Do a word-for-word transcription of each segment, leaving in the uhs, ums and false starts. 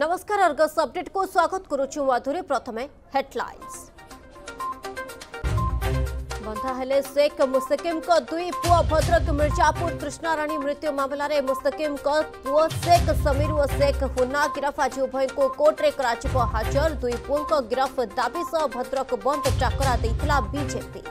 नमस्कार Argus update को स्वागत करुछु माधुरी। प्रथमे हेडलाइंस। बंधा हेले शेख मुस्तकिम को दुई पुआ भद्रक मिर्जापुर कृष्णाराणी मृत्यु मामला रे मुस्तकिम को पुआ शेख समीर और शेख हुन्ना गिरफ आज उभय को कोर्ट रे कराचिबो हाजर। दुई पुओं को गिरफ दाबी सह भद्रक बंद डाकरा देइथिला बीजेपी।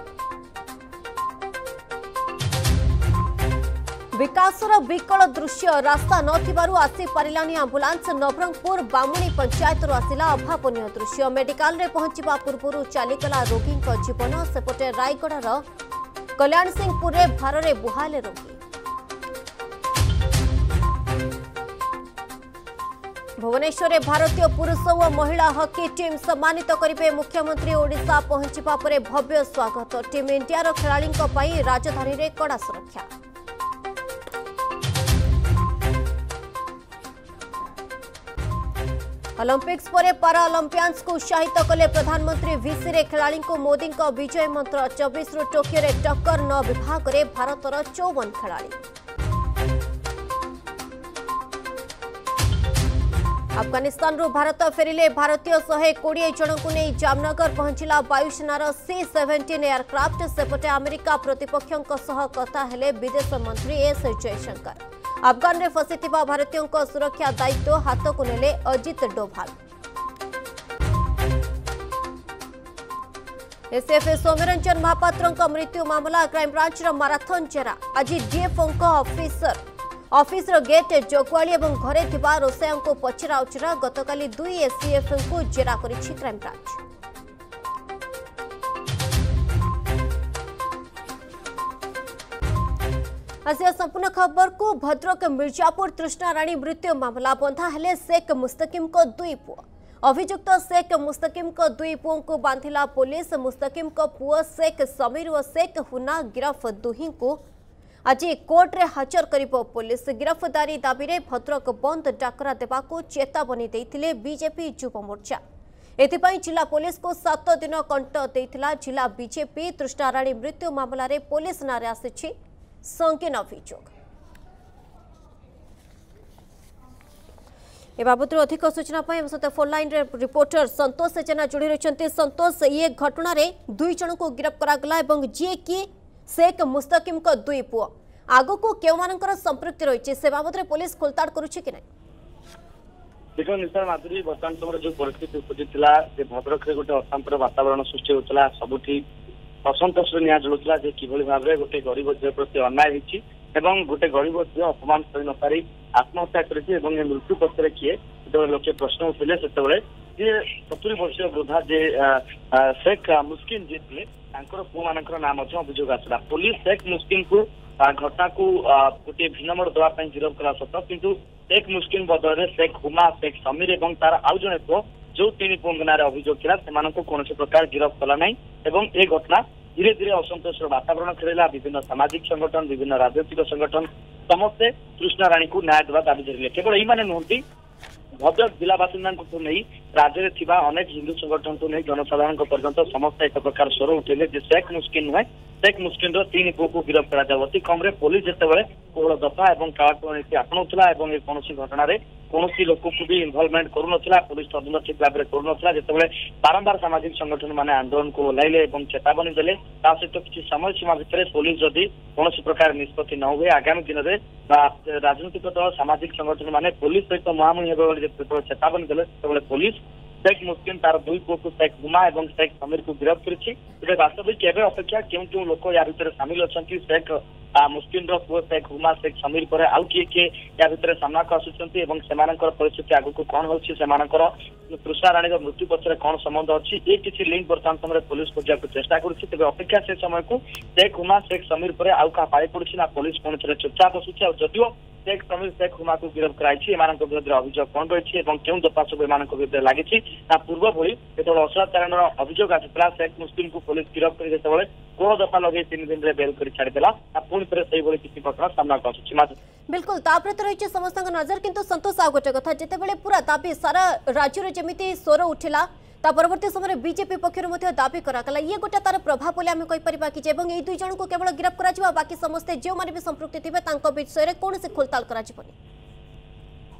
विकासर विकल दृश्य रास्ता नथिबारु आसी पारिलानी आंबुलांस। नवरंगपुर बामुणी पंचायत आसिला अभावनीय दृश्य। मेडिकल रे पहुंचवा पूर्व चलीगला रोगी जीवन। सेपटे रायगढ़ कल्याण सिंहपुर रे भारे बुहाले रोगी। भुवनेश्वर भारतीय पुरुष और महिला हॉकी टीम सम्मानित करेंगे मुख्यमंत्री। ओडिशा पहुंचवा परे भव्य स्वागत। टीम इंडिया खेलाड़ींक पई राजधानी रे कड़ा सुरक्षा। ओलंपिक्स पर पाराओलंपियंस को उत्साहित कले प्रधानमंत्री। वीसी रे खेलाड़ी को मोदी का विजय मंत्र। चौबीस रु टोकियो रे टक्कर नौ विभाग रे भारतर चौवन खेलाड़ी। अफगानिस्तान रु भारत फेरिले भारतीय शहे कोड़े जन को नहीं जामनगर पहुंचला वायुसेनार सी सेवेन्टीन एयरक्राफ्ट। सेपटे अमेरिका प्रतिपक्षों सह कथा हेले विदेश मंत्री एस जयशंकर। अफगान रे फसिथिबा भारतीयों को सुरक्षा दायित्व हाथ को नेले अजित डोभाल। एसएफ सौम्यरंजन महापात्र मृत्यु मामला क्राइमब्रांच माराथन जेरा। आज डीएफओ ऑफिसर ऑफिस गेट जगुआली और घरे थिबा रोसैया को पचरा उचरा। गतकाली दुई एसटीएफ को जेरा करिछि क्राइमब्रांच। आसिया संपूर्ण खबर को भद्रक मिर्जापुर कृष्णाराणी मृत्यु मामला। बंधा हेले शेख मुस्तकिम को दुई पुओ। अभियुक्त शेख मुस्तकिम को दुई पुओं को बांधिला पुलिस। मुस्तकिम को पुओ शेख समीर और शेख हुन्ना गिरफ दुही को आज कोर्ट रे हाजर करिबो पुलिस। गिरफ्तारी दाबी रे भद्रक बंद डाकरा देबाको चेतावनी देइथिले बीजेपी युव मोर्चा। एथिपाई जिला पुलिस को सात दिन कंट देइथिला जिला बीजेपी। कृष्णाराणी मृत्यु मामला रे पुलिस नारे आसिछि संगीन अभियोग। ए बाबद अधिक सूचना सहित फोन लाइन रे रिपोर्टर संतोष जेना जोड़ी रही। संतोष, ये घटना रे दुई जन को गिरफ्त करागला एवं जी कि शेख मुस्तकिम को दुई पुओ आगो को केउ मानकर संपृक्ति रही से बाबद रे पुलिस खोलताड़ करुछि कि नै? देखो निशा माधुरी, वर्तमान समय जो परिस्थिति उपजिला भद्रक रे गोटे अशांतर वातावरण सृष्टि होता। सबुठी असंतोष निया जलुला जे किभଳି भाबरे गोटे गरीब झील प्रति अन्याय होइछि एवं गोटे गरीब झील अपमान कर न पारी आत्महत्या करिछि एवं ए मृत्यु पक्षरे किए जो लोके प्रश्न उठिले सेतेबेले जे सत्तर वर्षीय वृद्धा जे शेख मुस्किन जी थे तांकर पुओ मानकर नाम ମଧ୍ୟ अभियोग आसला। पुलिस शेख मुस्किन को घटना को गोटे भिन्न मोड़ देवा गिरफ्त कला सत किंतु शेख मुस्किन बदल शेख हुमा, शेख समीर और तार आउ जने पुओ जो तीन पुओं नारे अभियोग थिला सेमानंको कोनोसी प्रकार गिरफ्त कला नै एवं ए घटना धीरे धीरे असंतोष वातावरण खेला। विभिन्न सामाजिक संगठन, विभिन्न राजनीतिक संगठन समस्ते कृष्णाराणी को न्याय देवा दाबी धरिले। केवल यही माने नुहति भद्रक जिला बासिंदा को नहीं राज्य में अनेक हिंदू संगठन को नहीं जनसाधारण पर्यंत समस्त एक प्रकार स्वर उठेले जे शेख मुस्किन नुहे शेख मुस्किन तीन पुओ को गिरफ्त करा। अति कम पुलिस जिते कोहल दफा और कालात्मक नीति आपणाऊला कौन घटना कौन लोक को भी इनवल्वमेंट करूनला। पुलिस तदंत ठीक भाव में करूनला। जिते बारंबार सामाजिक संगठन मैंने आंदोलन को ओह्लैले और चेतावनी देले सहित किसी समय सीमा भितर पुलिस जदि कौन प्रकार निष्पत्ति न हुए आगामी दिन में राजनीतिक दल सामाजिक संगठन मैंने पुलिस सहित मुहांमुही हो चेतावनी देले पुलिस शेख मुस्किन तार दुई पुओ को शेख हुमा और शेख समीर को गिरफ्त कर। वास्तविक एवं अपेक्षा क्यों क्यों लोक या भितर सामिल अच्छा शेख मुस्किन पुओ शेख हुमा शेख समीर पर आउ किए किए या भितर सामना को आसुच्चंती एवं सेमानकर परिस्थिति आगु को कौन होछि सेमानकर कृष्णाराणी मृत्यु पक्षरे कौन संबंध अच्छी ये किसी लिंक वर्तमान समय पुलिस खोजा चेष्टा करुच्ची। तेज अपेक्षा से समय को शेख हुमा शेख समीर पर आउ क्या पाई पड़ी ना पुलिस कौन थे चुपचाप बसुच्छे और जदिव शेख समीर शेख हुमा को गिरफ्त कराई विरुद्ध अभियोग कौन रही क्यों दफा सब एम विरुद्ध लगी पूर्व भली जो असदाचरण अभियोग आसाला शेख मुस्लिम को पुलिस गिरफ्त कर जो कोह दफा लगे तीन दिन में बेल कर छाड़देला पुणी थे से किसी घटना सामना को आसुच्छी। बिल्कुल तापर तो रही समस्त नजर किंतु संतोष आ गोटे कथा जितेबाला पूरा दाबी सारा राज्य जमी स्वर उठिला ता परवर्ती समय बीजेपी पक्ष दाबी कराला ये गोटे तार प्रभाव बोली आम कहीपर कि ये दुई जन को केवल गिरफ्त करा बाकी समस्ते जो मैंने भी संपृक्ति थे विषय में कौन से खोलताल कर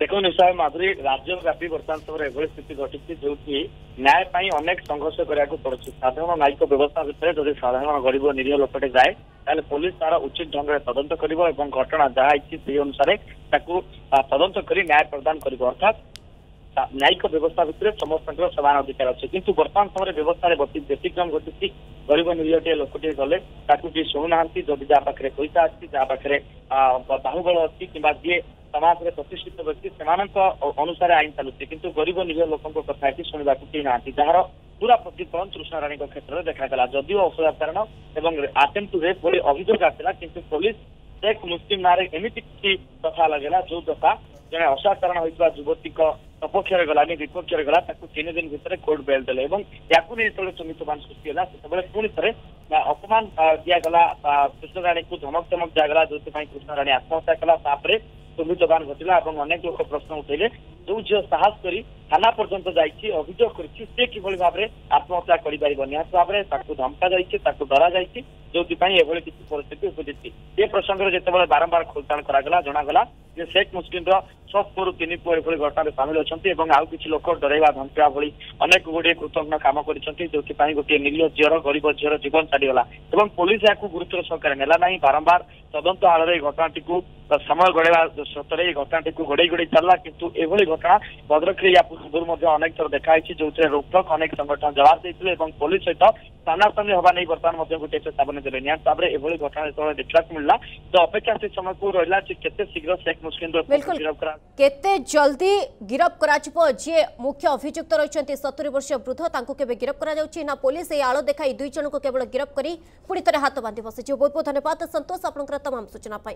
देखो निश्चय माधुरी राज्यव्यापी बर्तमान समय एभली स्थिति घटी जो न्याय पाई अनेक संघर्ष करा पड़े साधारण न्यायिक व्यवस्था भितर जब साधारण गरीब निरीह लोकटे जाए ताले पुलिस तार उचित ढंग से तदंत कर घटना जहाँ से अनुसार तदंत कर न्याय प्रदान कर अर्थात न्यायिक व्यवस्था भितर समस्त समान अधिकार अच्छे किंतु बर्तमान समय व्यवस्था व्यतिक्रम घटी गरीब निरीह लोकटे गले किए शुणुना जदि जहाँ पाखे पैसा अच्छी जहाँ पाखे बाहुबल अच्छी कि जी समाज में प्रतिष्ठित व्यक्ति से अनुसार आईन चलुचे किंतु गरीब निरीह लोकों कथा ये शुणा केही ना जार पूरा प्रतिफलन तृष्णा राणी क्षेत्र में देखा जदिव असाधारण और अटेम्प्ट टू रेप भली अभियोग आसला किंतु पुलिस शेख मुस्लिम ना एमती किसी कथा लगेगा जो दफा जड़े असाधारण होता युवती सपक्ष गलानी विपक्ष गला तीन दिन भितर कोर्ट बेल देले या जो सुमितमान सृष्टि है से पुणी थे अपमान दिगला कृष्णराणी को धमक चमक दिगला जो कृष्णराणी आत्महत्या कला सुमितमान घटला अनेक लोक प्रश्न उठेले जो झील साहस कर थाना पर्यंत अभियोग कर किभली भाव में आत्महत्या कर निहत भाव में धमका जाइए डरा जाइए जो किसी परिस्थिति उपजी ये प्रसंग में जिते बारंबार खोलताड़ करागला जनागला जे शेख मुस्लिम सब पुरु तीन पुओ एभली घटना सामिल अच्छा आउ किसी लोक डरवा धमका भली अनेक गुड़े कृतज्ञ कम कर जो गोटे निरीह झीर गरीब झीर जीवन छाड़ीगला पुलिस या गुरुत्वर सहकार नेला ना बारंबार तदंत आड़ घटनाटी समय गड़ेवा सतरे घटनाटी गोड़े गोड़े चलला किंतु एभली घटना भद्रक या पूर्व अनेक थर देखाई जो रोकटोक अनेक संगठन जवाब देते पुलिस सहित सामनासामनी हवा नहीं बर्तमान गोटे चेतावनी देते निहत भाव में एभली घटना जो देखा मिलला तो अपेक्षा से समय को रहा केते शीघ्र शेख मुस्लिम गिरफ करा केते जल्दी गिरफ करा जे मुख्य अभियुक्त रही सत्तरी वर्ष वृद्ध तांको केबे गिरफ करा जाउछि ना पुलिस ए आलो देखाई दुई जन को केवल गिरफ करी पुणी थे हाथ बांधि बसी बहुत बहुत धन्यवाद संतोष आपनकर तमाम सूचना पाई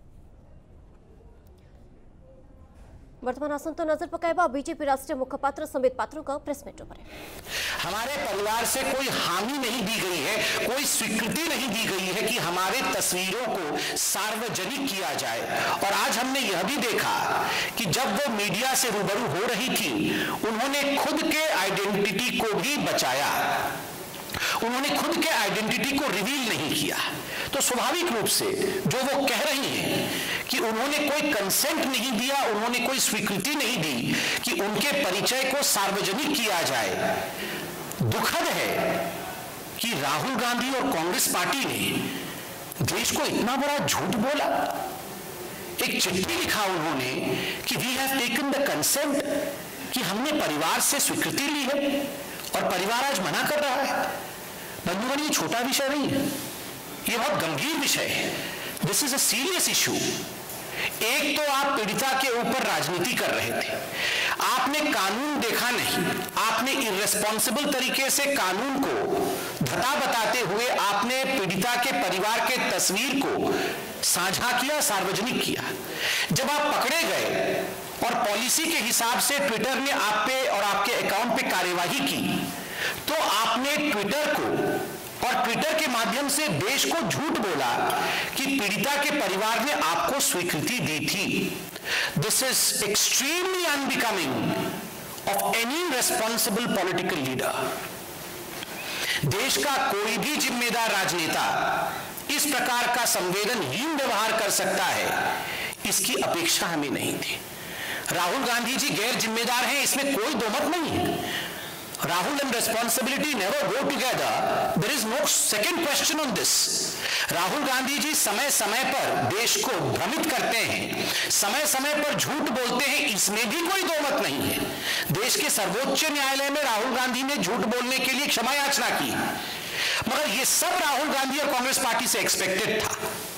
वर्तमान आसंतो नजर पकाइबा बीजेपी राष्ट्रीय मुखपात्र संबित पात्र का प्रेस मीट पर हमारे परिवार से कोई हामी नहीं दी गई है, कोई स्वीकृति नहीं दी गई है कि हमारे तस्वीरों को सार्वजनिक किया जाए। और आज हमने यह भी देखा कि जब वो मीडिया से रूबरू हो रही थी उन्होंने खुद के आइडेंटिटी को भी बचाया, उन्होंने खुद के आइडेंटिटी को रिवील नहीं किया। तो स्वाभाविक रूप से जो वो कह रही हैं कि उन्होंने कोई कंसेंट नहीं दिया, उन्होंने कोई स्वीकृति नहीं दी कि उनके परिचय को सार्वजनिक किया जाए। दुखद है कि राहुल गांधी और कांग्रेस पार्टी ने देश को इतना बड़ा झूठ बोला। एक चिट्ठी लिखा उन्होंने कि we have taken the consent, कि हमने परिवार से स्वीकृति ली है और परिवार आज मना कर रहा है। बंधुगण, ये छोटा विषय नहीं है, ये बहुत गंभीर विषय है। This is a serious issue. एक तो आप पीड़िता के ऊपर राजनीति कर रहे थे, आपने कानून देखा नहीं, आपने इर्रेस्पॉन्सिबल तरीके से कानून को धता बताते हुए आपने पीड़िता के परिवार के तस्वीर को साझा किया, सार्वजनिक किया। जब आप पकड़े गए और पॉलिसी के हिसाब से ट्विटर ने आप पे और आपके अकाउंट पे कार्यवाही की, तो आपने ट्विटर को और ट्विटर के माध्यम से देश को झूठ बोला कि पीड़िता के परिवार ने आपको स्वीकृति दी थी। This is extremely unbecoming of any responsible political leader. देश का कोई भी जिम्मेदार राजनेता इस प्रकार का संवेदनहीन व्यवहार कर सकता है, इसकी अपेक्षा हमें नहीं थी। राहुल गांधी जी गैर जिम्मेदार हैं, इसमें कोई दो मत नहीं है। Rahul and responsibility never go together. There is no second question on this. Rahul Gandhi ji समय समय पर देश को भ्रमित करते हैं, समय समय पर झूठ बोलते हैं, इसमें भी कोई दो मत नहीं है। देश के सर्वोच्च न्यायालय में राहुल गांधी ने झूठ बोलने के लिए क्षमा याचना की, मगर ये सब राहुल गांधी और कांग्रेस पार्टी से एक्सपेक्टेड था।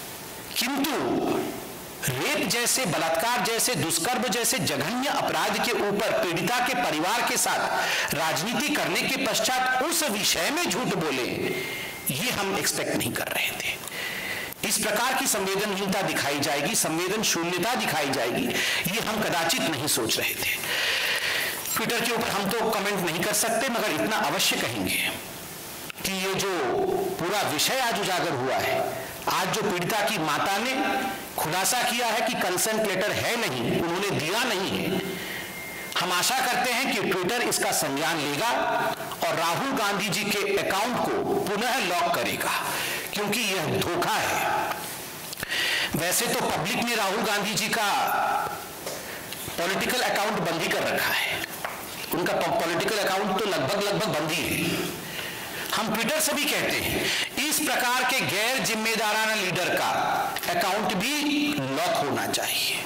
किंतु रेप जैसे, बलात्कार जैसे, दुष्कर्म जैसे जघन्य अपराध के ऊपर पीड़िता के परिवार के साथ राजनीति करने के पश्चात उस विषय में झूठ बोले, ये हम एक्सपेक्ट नहीं कर रहे थे। इस प्रकार की संवेदनहीनता दिखाई जाएगी, संवेदन शून्यता दिखाई जाएगी, ये हम कदाचित नहीं सोच रहे थे। ट्विटर के ऊपर हम तो कमेंट नहीं कर सकते, मगर इतना अवश्य कहेंगे कि ये जो पूरा विषय आज उजागर हुआ है, आज जो पीड़िता की माता ने खुलासा किया है कि कंसेंट लेटर है नहीं, उन्होंने दिया नहीं है, हम आशा करते हैं कि ट्विटर इसका संज्ञान लेगा और राहुल गांधी जी के अकाउंट को पुनः लॉक करेगा, क्योंकि यह धोखा है। वैसे तो पब्लिक ने राहुल गांधी जी का पॉलिटिकल अकाउंट बंद ही कर रखा है, उनका पॉलिटिकल अकाउंट तो लगभग लगभग बंद ही है। हम ट्विटर से भी कहते हैं इस प्रकार के गैर जिम्मेदाराना लीडर का अकाउंट भी लॉक होना चाहिए।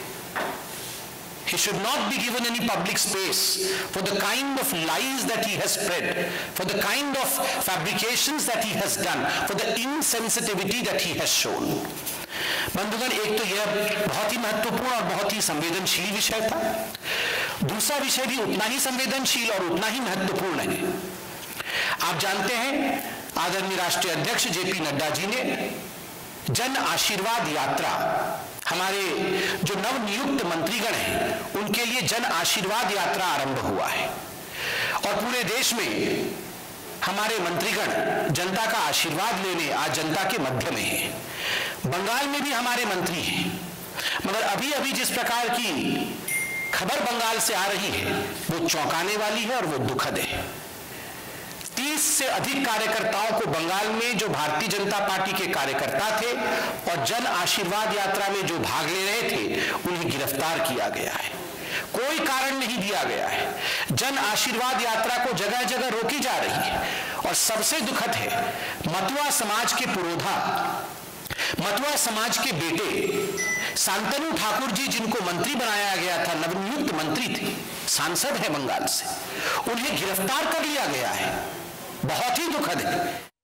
He should not be given any public space for the kind of lies that he has spread, for the kind of fabrications that he has done, for the insensitivity that he has shown. बंधुगण, एक तो यह बहुत ही महत्वपूर्ण और बहुत ही संवेदनशील विषय था। दूसरा विषय भी उतना ही संवेदनशील और उतना ही महत्वपूर्ण है। आप जानते हैं आदरणीय राष्ट्रीय अध्यक्ष जेपी नड्डा जी ने जन आशीर्वाद यात्रा, हमारे जो नवनियुक्त मंत्रीगण हैं उनके लिए जन आशीर्वाद यात्रा आरंभ हुआ है और पूरे देश में हमारे मंत्रीगण जनता का आशीर्वाद लेने आज जनता के मध्य में हैं। बंगाल में भी हमारे मंत्री हैं, मगर अभी अभी जिस प्रकार की खबर बंगाल से आ रही है वो चौंकाने वाली है और वो दुखद है। तीस से अधिक कार्यकर्ताओं को बंगाल में, जो भारतीय जनता पार्टी के कार्यकर्ता थे और जन आशीर्वाद यात्रा में जो भाग ले रहे थे, उन्हें गिरफ्तार किया गया है। कोई कारण नहीं दिया गया है। जन आशीर्वाद यात्रा को जगह जगह रोकी जा रही है और सबसे दुखद है मतुआ समाज के पुरोधा, मतुआ समाज के बेटे शांतनु ठाकुर जी, जिनको मंत्री बनाया गया था, नवनियुक्त मंत्री थे, सांसद है बंगाल से, उन्हें गिरफ्तार कर लिया गया है। बहुत ही दुखद है।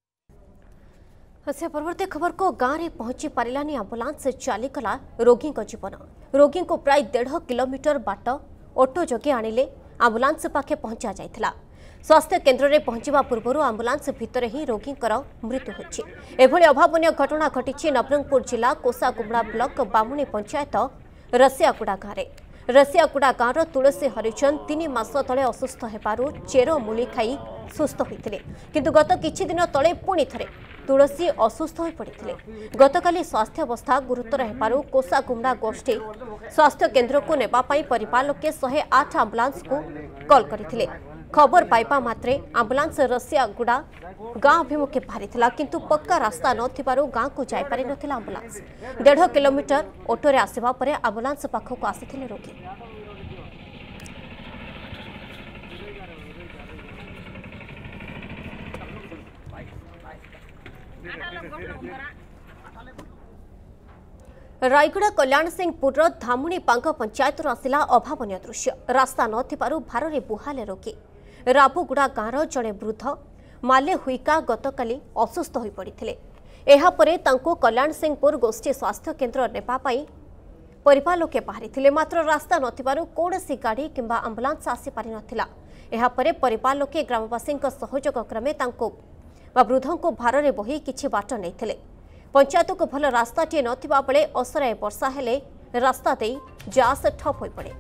अच्छा, परवर्ती खबर को गाँव में पहुंची पारानी आंबुलांस से चलीगला रोगी जीवन। रोगी को प्राय डेढ़ किलोमीटर बाट ऑटो जगे आनिले आंबुलांस पाखे पहुंचा जाइथिला। स्वास्थ्य केन्द्र में पहुंचवा पूर्व आंबुलांस भितर ही रोगी मृत्यु होछि। एभली अभावनीय घटना घटी नवरंगपुर जिला कोसाकुमड़ा ब्लॉक बामुणी पंचायत रसियाकुड़ा गाँव में। रसियाकुड़ा गाँवर तुलसी हरिचंद तीन मास तले असुस्थ हेबारु चेर मूली खाई सुस्थ होते, किंतु गत किछि दिन तले पुणी थरे तुलसी असुस्थ हो पड़ते। गतकाली स्वास्थ्य अवस्था गुरुतर हेबारु कोसाकुमड़ा गोष्ठी स्वास्थ्य केन्द्र को नेबापाई परिवार लोके शहे आठ आंबुलांस को कॉल करथिले। खबर पाइबा मात्रे आंबुलांस रसियागुड़ा गाँ अभिमुखे बाहरी, किंतु पक्का रास्ता नथिबारु गाँ को जाई पारि नथिला आंबुलांस। डेढ़ किलोमीटर ऑटोरे आसिबा परे आंबुलांस पाखक आसिथिले रोगी। रायगड़ा कल्याण सिंहपुर धामुणी पांग पंचायत आसिला अभावनीय दृश्य। रास्ता नथिबारु भारे बुहाले रोगी। राबुगुड़ा गाँवर जड़े वृद्ध माले हुईका गतकाली असुस्थ हो पड़ते। एहापरे तांको कल्याण सिंहपुर गोष्ठी स्वास्थ्य केन्द्र नेबापाई परिवार लोके बाहरी थिले, मात्र रास्ता नथिबारु कौनसी गाड़ी किंबा आंबुलांस आसी पारि नथिला। एहापरे परिवार लोके ग्रामवासी सहयोग क्रमे तांको बा वृद्धों को भारे बही किछि बाट नैथिले। पंचायत को भल रास्ताटे नथिबा बेले असराए वर्षा हेले रास्ता दे जास ठप हो पड़े।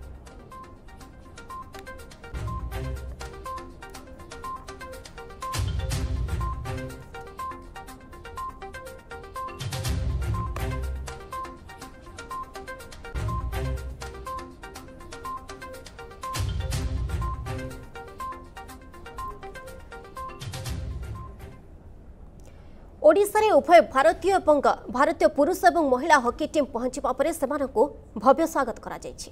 ओडिशा रे उभय भारतीय एवं भारतीय पुरुष एवं महिला हॉकी टीम पहुंचवा पर सेमानकु भव्य स्वागत करा जायछि।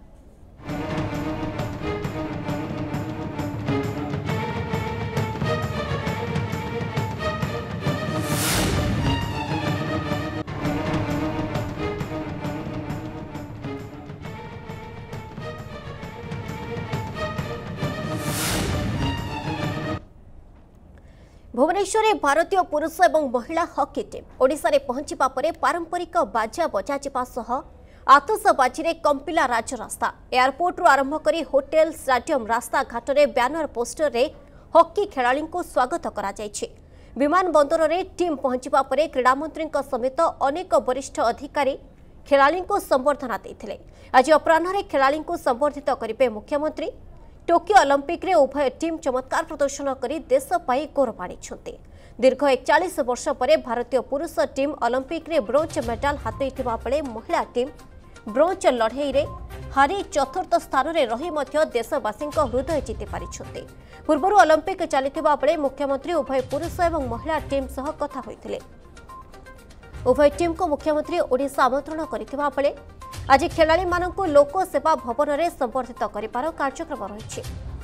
भुवनेश्वर में भारतीय पुरुष एवं महिला हॉकी टीम ओडिशा रे पहुंचवा पर पारंपरिक बाजा बजाजिबा सह आतशबाजी रे कंपिला राज रास्ता। एयरपोर्ट रु आरंभ करी होटेल स्टेडियम रास्ता घाट रे बैनर पोस्टर रे हॉकी खेलाड़ी को स्वागत करा जायछि। विमान बंदर रे टीम पहुंचवा पर क्रीड़ा मंत्री समेत अनेक वरिष्ठ अधिकारी खेलाड़ी को संबर्धना देथिले। आज अपराह्न खेलाड़ी को संबर्धित करिवे मुख्यमंत्री। टोकियो ओलंपिक रे उभय टीम चमत्कार प्रदर्शन करी देश पाई गौरव आनिछन्ते। दीर्घ एकचालीस वर्ष पर भारतीय पुरुष टीम ओलंपिक रे ब्रोंज मेडल हातेइथिबा बेले महिला टीम ब्रोंज लड़ाई रे हारी चतुर्थ स्थान रे रही मध्य देशवासी हृदय जीति पारिछन्ते। पूर्व ओलंपिक चलिथिबा बेले मुख्यमंत्री उभय पुरुष एवं महिला टीम सह कथा होइथिले। उभय टीम को मुख्यमंत्री ओडिशा आमंत्रण करथिबा बेले आज खेलाड़ी मानक लोक सेवा भवन में संबर्धित कर कार्यक्रम रही।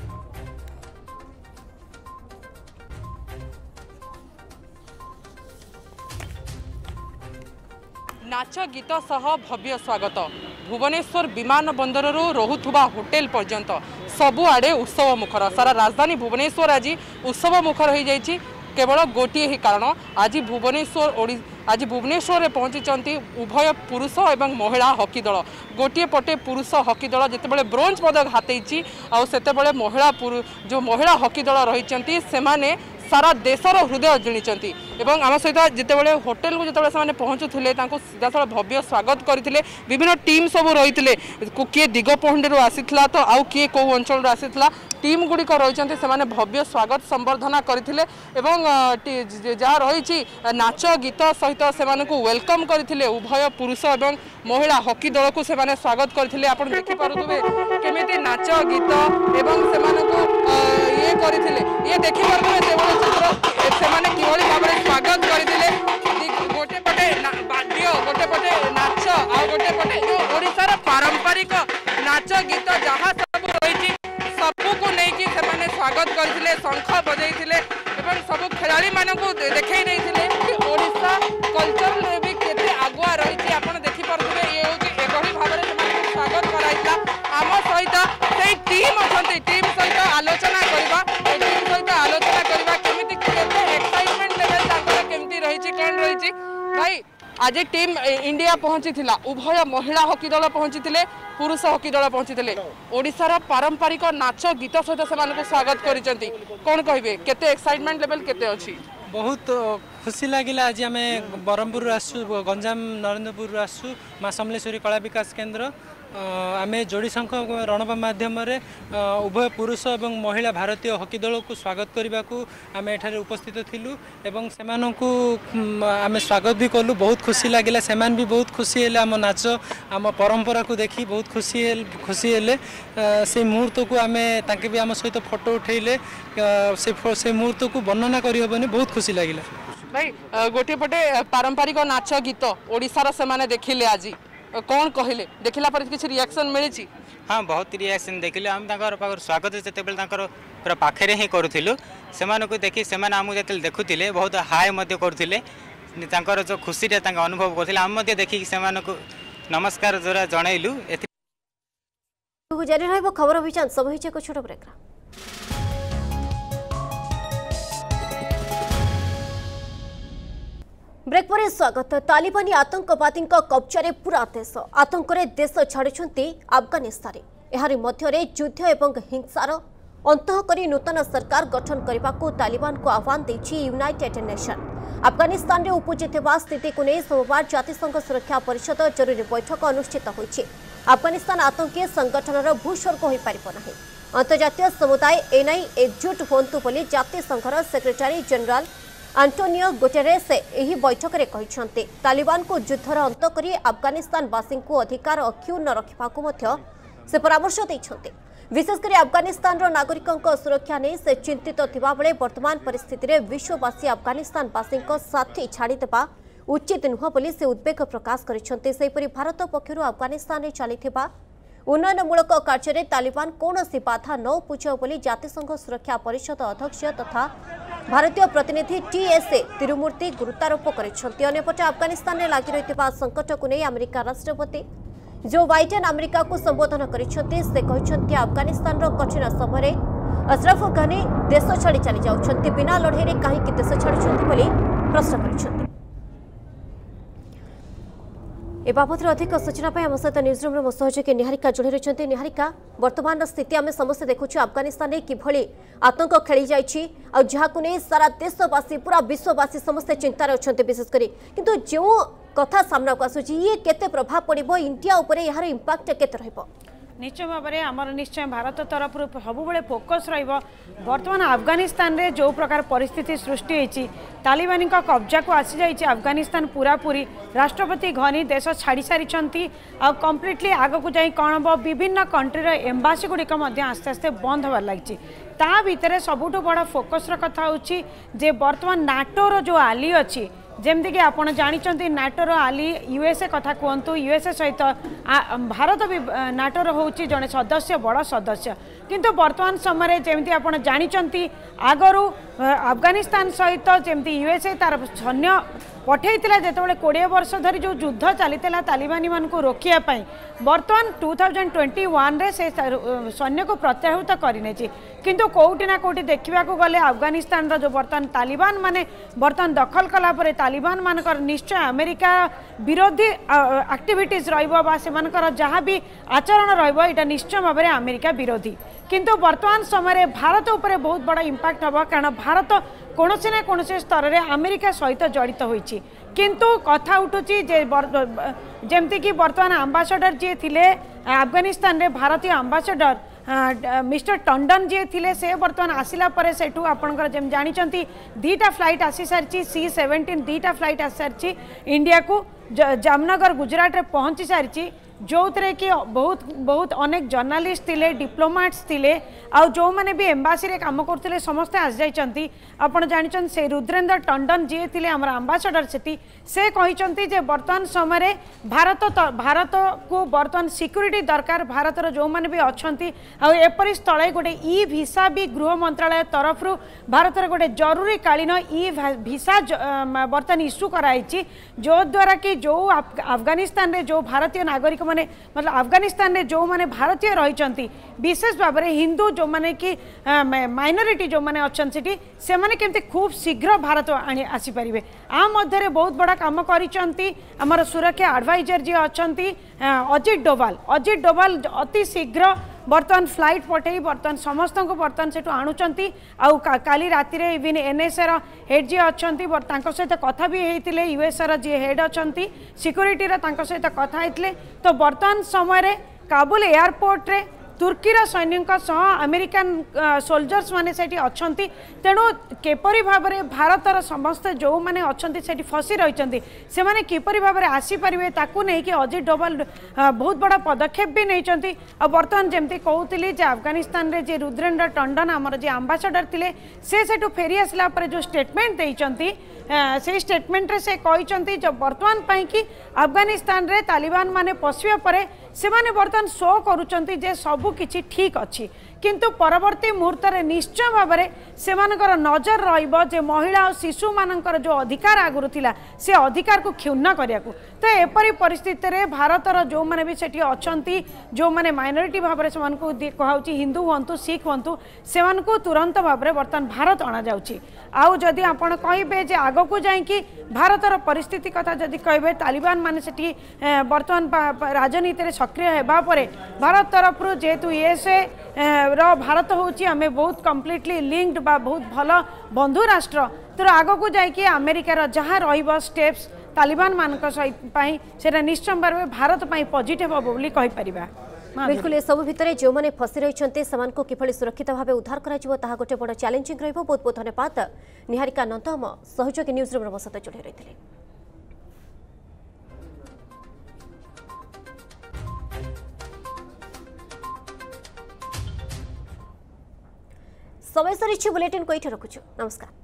नाच गीत सह भव्य स्वागत भुवनेश्वर विमान बंदर रोहुथुबा होटेल पर्यंत सबुआड़े उत्सव मुखर सारा राजधानी भुवनेश्वर आज उत्सव मुखर हो जाइए। केवल गोटे ही कारण आज भुवनेश्वर आज भुवनेश्वर में पहुंची उभय पुरुष एवं महिला हॉकी दल। गोटे पटे पुरुष हॉकी दल जितेबाला ब्रोंज पदक हाथी आते महिला जो महिला हॉकी दल रही से सारा देशर हृदय जिणी एवं आम सहित जितेबाला होटेल को जिते पहुँचुले सीधासल भव्य स्वागत करते विभिन्न टीम सब रही किए दिगपहंडी आसीला तो आउ किए कौ अंचल आसीला टीम गुड़िक रही से भव्य स्वागत संबर्धना करते जहाँ रही नाच गीत सहित से वेलकम करते उभय पुरुष और महिला हॉकी दल को से स्वागत करते आप देखिपे केमी नाच गीत एवं से ये करते ये देखिपे से किभली भाव में स्वागत करते गोटे पटे बाद्य गोटे पटे नाच आ गोटे पटे जो ओडिशार पारंपरिक नाच गीत जहाँ सब रही सबको लेकिन से स्वागत करते शंख बजाई सब खेलाड़ी मानक देखई नहीं कि ओडिशा कल्चर भी केते आगुआ रही आप देखिपे ये एभली भाव में स्वागत कराइला। आम सहित से टीम अच्छा टीम सहित आलोचना करवा टीम सहित आलोचना करवा केमिति केते एक्साइटमेंट लेवल केमती रही कौन रही भाई। आज टीम इंडिया पहुंची उभय महिला हॉकी दल पहुंची पुरुष हॉकी दल पहुंची ओडिशार पारंपरिक नाच गीत सहित से स्वागत करिसेंती कौन कहिबे केते एक्साइटमेंट लेवल केते अछि। बहुत खुशी लगिला। आज आम ब्रह्मपुर आसु गंजाम नरेंद्रपुर आसु माँ समलेश्वरी कला विकास केन्द्र आम जोड़ीशंख रणपा माध्यम उभय पुरुष और महिला भारतीय हॉकी दल को स्वागत करने को आम एठारे उपस्थित थिलु एवं सेमानंकु आम स्वागत भी कलु। बहुत खुशी लगिला से भी बहुत खुशी हेले आम नाच आम परंपरा को देखी बहुत खुशी खुशी हेले से मुहूर्त को आम तांके भी आम सहित फोटो उठेले से से मुहूर्त को वर्णना करहबनी बहुत खुशी लगिला। भाई गोटे पटे पारंपरिक नाच गीत ओडिशार से माने देखिले आज कौन कहले देखला पर किसी रिएक्शन मिली? हाँ बहुत रिएक्शन देखिले हम पाखर स्वागत जिते पूरा पाखे ही करूँ से देखी से आमको जो देखुले बहुत हाय करुले जो खुशी अनुभव करते आम देखिक से नमस्कार जरा जनइलु। जारी रहिबो खबर अभियान समय एक छोट ब्रेक। ब्रेक पर स्वागत। तालिबानी आतंकवादी कब्जा पूरा देश आतंक देश छाड़ुंट अफगानिस्तान यार मध्य युद्ध एवं हिंसार अंत करी नूतन सरकार गठन करने को तालिबान को आह्वान देछि यूनाइटेड नेशन। अफगानिस्तान में उपजिता स्थिति को नहीं सोमवार जातिसंघ सुरक्षा परिषद जरूरी बैठक अनुष्ठित होइछि। अफगानिस्तान आतंकी संगठनर भूस्वर्ग हो पारिब नाही। अंतर्जातीय समुदाय एनै एकजुट हुंतु बोली जातिसंघर सेक्रेटरी जनरल आंटोनियो गुटेरेस एही बैठक में कहते तालिबान को युद्धर अंत करी अफगानिस्तान वासी को अधिकार अक्षुण्ण रखा से परामर्श देते। विशेषकर अफगानिस्तान नागरिकों सुरक्षा नहीं से चिंतित थिबा बेले वर्तमान परिस्थिति में विश्ववासी अफगानिस्तान वासी साथी छाड़ीदेवा उचित नुह बोली से उद्वेग प्रकाश करछन्ते। सेहिपरि भारत पक्षर अफगानिस्तान चलिथिबा उन्नयनमूलक कार्य तालिबान कौन सी बाधा न पूछाओ बोली जातिसंघ सुरक्षा परिषद अध्यक्ष तथा भारतीय प्रतिनिधि टीएसए तिरुमूर्ति गुरुत्वारोप करछन्ते। अन्यपटे अफगानिस्तान में लगी रही संकट को नहीं अमेरिका राष्ट्रपति जो बाइडेन अमेरिका को संबोधन करछन्ते। से कहछन्ते अफगानिस्तान कठिन समय अशरफ घनी देश छाड़ी चली जाउछन्ते बिना लड़ाई कहीं देश छाड़ुछन्ते बोली प्रश्न करछन्ते। ए बाबद अधिक सूचना आम सहित न्यूज रूम मो सहयोगी निहारिका जोड़ी रही। निहारिका वर्तमान स्थिति आम समस्त देखु अफगानिस्तान में किभली आतंक खेली जाइए नहीं सारा देशवासी पूरा विश्ववासी समस्ते चिंतार अच्छा विशेषकर किंतु जो कथा सामना को आसूची ये केते प्रभाव पड़ो इंडिया उपरे यार इंपैक्ट केते रहिबो? निश्चय भाव में आमर निश्चय भारत तरफ सबुबले फोकस बर्तमान अफगानिस्तान रे जो प्रकार परिस्थिति सृष्टि होती तालिबानी कब्जा को आसी जाइए अफगानिस्तान पूरा पूरी राष्ट्रपति घनी देश छाड़ी सारी कम्प्लीटली आग को जाई कौन हम विभिन्न कंट्रीर एम्बासी गुड़िक आस्ते आस्ते बंद होबार लगी ता भितर सबुठ बड़ फोकस कथा होची जे बर्तमान नाटोर जो आली अच्छी जमती कि आपण जानी नाटोर आली यूएसए कथा कहतु यूएसए सहित भारत भी नाटोर होची जड़े सदस्य बड़ सदस्य किंतु वर्तमान समय जमती आपण जानी आगरू अफगानिस्तान सहित जमती यूएसए तार सैन्य पठेइतिला जेतेबेले कोड़े वर्ष धरी जो युद्ध चलीला तालिबानी मान को रोकियापाई बर्तमान टू थाउजेंड ट्वेंटी वन रे से सैन्य को प्रत्याहृत करने किंतु कोउटी ना कोउटी देखा गले अफगानिस्तान रो जो बर्तमान तालिबान माने बर्तमान दखल कला परे तालिबान मानकर निश्चय अमेरिका विरोधी एक्टिविटीज रहिबो बा सेमानकर जहाँ भी आचरण रहिबो एटा निश्चय भाव में अमेरिका विरोधी किंतु वर्तमान समय भारत उपरे बहुत बड़ा इम्पैक्ट हम कारण भारत कौनसी ना कौनसी स्तर में अमेरिका सहित जड़ित होइछि किंतु कथा उठुची जे जमती कि वर्तमान आंबासाडर जी थिले अफगानिस्तान रे भारतीय आंबासाडर मिस्टर टंडन जी थिले से वर्तमान आसिला परे सेठू आपनकर जेम जानिचंती दीटा फ्लाइट आसी सारची सी सेवेंटीन दीटा फ्लाइट आसी सारची इंडिया को जामनगर गुजरात रे पहुंची सारची जो थे कि बहुत बहुत अनेक जर्नालीस्ट थिले डिप्लोमेट्स थिले आउ जो माने भी एम्बासी रे काम करथिले समस्त आस जाइचंती आपण जानिचन से रुद्रेंद्र टंडन जी थिले हमर एम्बासाडर सेठी से कहिचंती जे वर्तमान समय रे भारत भारत को वर्तमान सिक्योरिटी दरकार भारत रो जो माने भी अछंती आउ एपरि स्थळे गोटे ई वीसा भी गृह मंत्रालय तरफ रु भारत रे गोटे जरूरी कालीन ई वीसा वर्तमान इश्यू कराइछि जो द्वारा कि जो अफगानिस्तान रे जो भारतीय नागरिक माने मतलब अफगानिस्तान रे जो माने भारतीय रहिचंती विशेष भाव में हिंदू जो माने कि माइनॉरिटी जो माने अछंती से माने केमते खूब शीघ्र भारत आनी आसी परिबे आ मध्य बहुत बड़ा काम करिचंती हमर सुरक्षा एडवाइजर जी अछंती अजित डोभाल अजित डोभाल अति शीघ्र बर्तमान फ्लाइट पठे बर्तमान समस्त को बर्तमान से आणुचंती आउ काली राति रे इवन एनएसए रो हेड जी अछंती तांको सहित कथा भी हेतिले यूएसए रो जी हेड अछंती सिक्योरिटी रो तांको सहित कथा हेतिले तो बर्तमान समय रे काबुल एयरपोर्ट रे तुर्कीर सैन्यों सह अमेरिकन सोल्जर्स माने सेठी अछंती तेणु केपरी भाव में भारतर समस्त जो माने अछंती सेठी फसी रहिचंती से माने केपरी भाव में आसी परिबे ताकू नहीं कि अजित डोभाल बहुत बड़ा पदक्षेप भी नहीं आ बर्तमान जमती कहूली जे अफगानिस्तान रे जे रुद्रेंद्र टंडन आमर जे आंबासाडर थिले से सेठू फेरी आसला पर जो स्टेटमेंट देइचंती से स्टेटमेंट रे से कहिचंती जो वर्तमान पाई कि अफगानिस्तान रे तालिबान माने पसिया परे से माने वर्तमान शो करूचंती जे सबु किछि ठीक अछि किंतु परवर्ती मुहूर्त में निश्चय भाव में से नजर रहिबो जे महिला और शिशु मानकर जो अधिकार आगुरी थिला से अधिकार को क्षुण्ण करिया को तो एपरी परिस्थिति रे भारतर जो माने भी सेठी अछंती जो माने माइनॉरिटी भाव में से कहउची हिंदू हंतु सिख हंतु से मानकु तुरंत भाव में बर्तमान भारत अणा जाउची आउ जदि आपण कहिबे जे आगो को जाई कि भारतर परिस्थिति कथा जदि कहबे तालिबान माने सेठी बर्तमान राजनीति रे सक्रिय हेबा परे भारत तरफ जेहेतु यूएसए रो भारत होची हमें बहुत कम्प्लीटली लिंक्ड बा बहुत भल बंधु राष्ट्र तो आगो को जाई कि अमेरिका रो जहाँ रहिबो स्टेप्स तालिबान मानक पई सेटा निश्चय भाव में भारत पई पॉजिटिव हो बोली कहि परिबा बिल्कुल सब भितर जो मैंने फसी रही को किभली सुरक्षित भाव उद्धार करा गोटे बड़ चैलेंजिंग रहिबो। बहुत बहुत धन्यवाद निहारिका नंद हम सहयोगी न्यूज रूम सहित जोड़ी रही। समय सरी बुलेटिन को ये रखुछु नमस्कार।